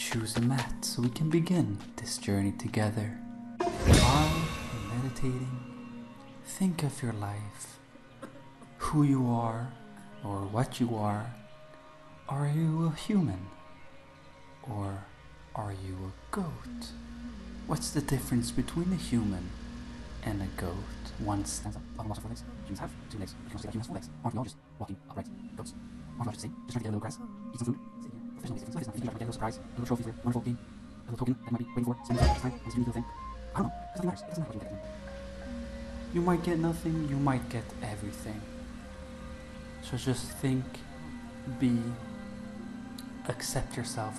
choose a mat so we can begin this journey together. While meditating, think of your life, who you are or what you are. Are you a human or are you a goat? What's the difference between a human and a goat? One stands up, one walks on four legs. Humans have two legs. You can also see that humans have four legs. Aren't we all just walking upright? Goats. Aren't we all just the same? Just trying to get a little grass, eat some food, sit here. Professional is different. So it's not. You can get a little surprise, a little trophy for a wonderful game, a little token that might be waiting for. Spend time on this unique little thing. I don't know. It doesn't matter. It doesn't matter what you get. You might get nothing. You might get everything. So just think, be, accept yourself,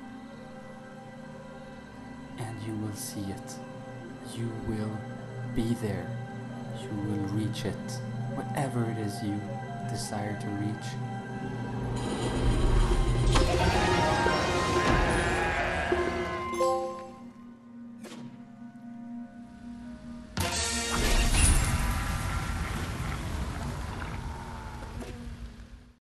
and you will see it. You will be there. You will reach it. Whatever it is you desire to reach.